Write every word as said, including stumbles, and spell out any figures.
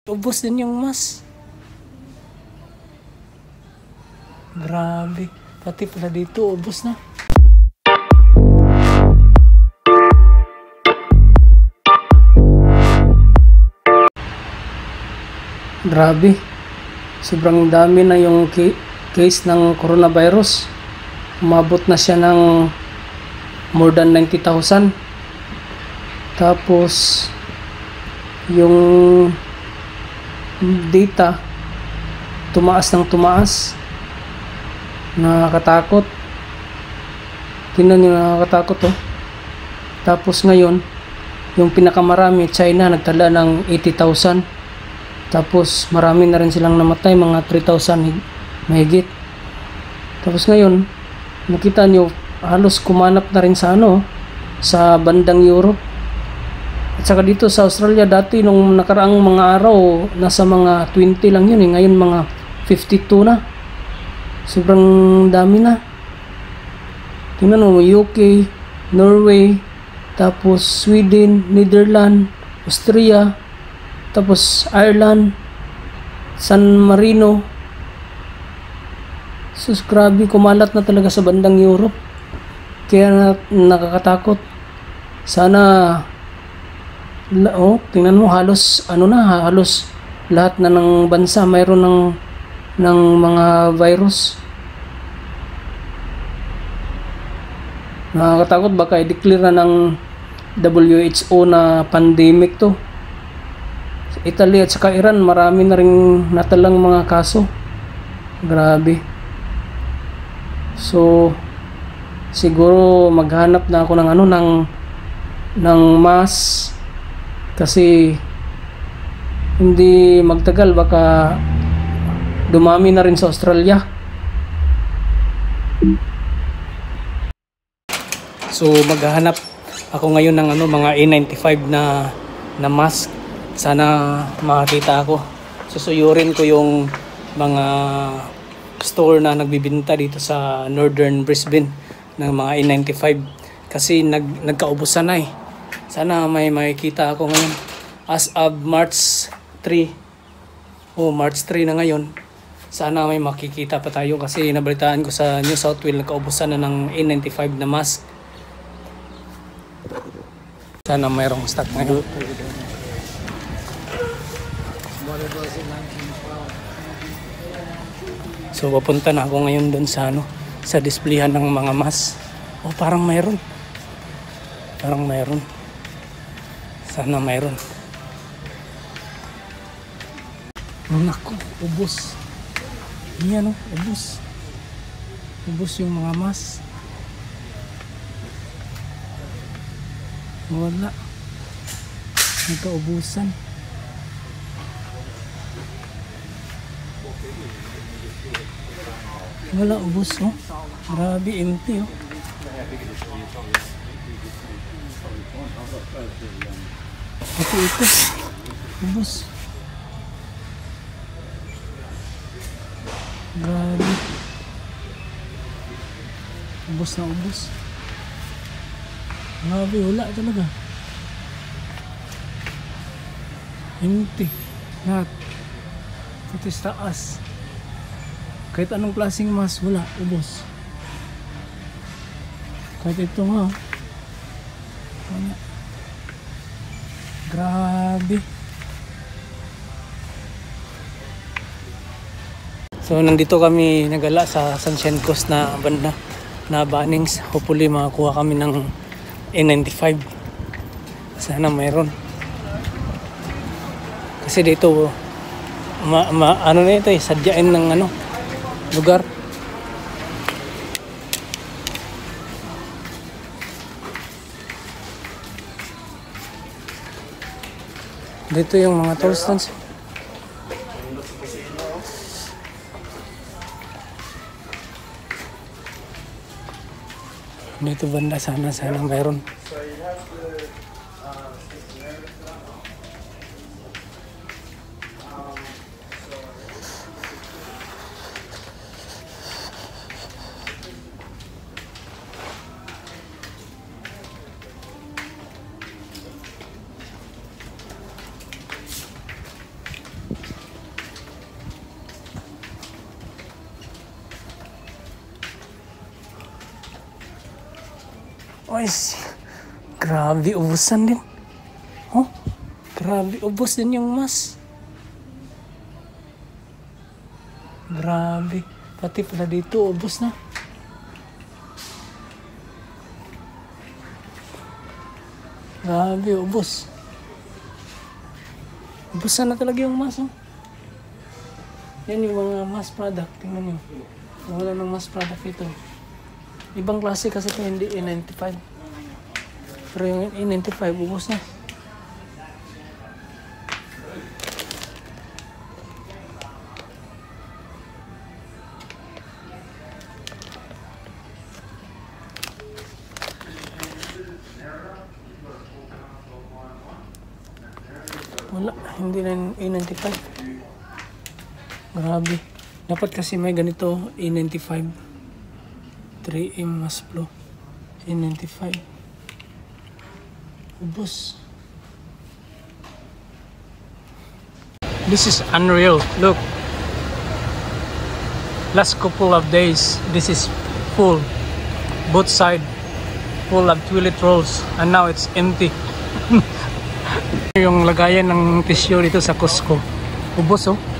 Ubos din yung mas. Grabe. Pati pala dito, ubos na. Grabe. Sobrang dami na yung case ng coronavirus. Umabot na siya ng more than ninety thousand. Tapos yung data tumaas ng tumaas. Nakakatakot. Tingnan nyo, nakakatakot oh. Tapos ngayon yung pinakamarami, China, nagtala ng eighty thousand. Tapos marami na rin silang namatay, mga three thousand mahigit. Tapos ngayon nakita nyo, halos kumanap na rin sa ano, sa bandang Europe. At saka dito sa Australia, dati nung nakaraang mga araw nasa mga twenty lang yun eh. Ngayon mga fifty-two na. Sobrang dami na. Tingnan mo, U K, Norway, tapos Sweden, Netherlands, Austria, tapos Ireland, San Marino. Sus, grabe, kumalat na talaga sa bandang Europe. Kaya na, nakakatakot. Sana oh, tingnan mo, halos ano na, halos lahat na ng bansa mayroon ng ng mga virus. Nakakatakot, baka i-declare na ng W H O na pandemic to. Sa Italy at saka Iran, marami na ring natalang mga kaso. Grabe. So siguro maghanap na ako ng ano, ng ng mask, kasi hindi magtagal baka dumami na rin sa Australia. So maghahanap ako ngayon ng ano, mga N ninety-five na na mask. Sana makakita ako. Susuyurin ko yung mga store na nagbibinta dito sa Northern Brisbane ng mga N ninety-five kasi nag nagkaubusan na eh. Sana may makikita ako ngayon as of March three. Oh, March three na ngayon. Sana may makikita pa tayo kasi nabalitaan ko sa New South Wales nagkaubusan na ng N ninety-five na mask. Sana mayroong stock ngayon. So papunta na ako ngayon doon sa ano, sa displayhan ng mga mask. Oh, parang mayroon. Parang mayroon. Sana mayroon. Oh, naku, ubos. Yan oh, ubos. Ubos yung mga mask. Wala. Nagkaubusan. Wala, ubos oh. Grabe, empty oh. Ito, ito. Ubos. Grabe. Ubos na ubos. Grabe, wala talaga. Empty. Lahat. Pati sa taas. Kahit anong klaseng mas, wala, ubos. Kahit ito nga, wala. Grabe. So nandito kami nagala sa Sunshine Coast na banda na Bunnings. Hopefully makakuha kami ng N ninety-five. Sana mayroon. Kasi dito ma, ma, ano na ito eh, sadyain ng ano lugar. Dito yung mga toll stands. Dito banda, sana sana mayroon. Ay, si- grabe, ubusan din. Oh, grabe, ubos din yung mas. Grabe, pati pala dito, ubos na. Grabe, ubos. Ubusan na talaga yung mas, oh. Yan yung mga mass product, tingnan nyo. Wala ng mass product ito. Ibang klase kasi ito, hindi A ninety-five. Pero yung A ninety-five, ubos na. Wala, hindi na yung A ninety-five. Grabe. Dapat kasi may ganito, A ninety-five. three M Mass Flow. A ninety-five. Ubos. This is unreal. Look. Last couple of days, this is full. Both side full of toilet rolls. And now it's empty. Yung lagayan ng tissue dito sa Costco. Ubos, oh.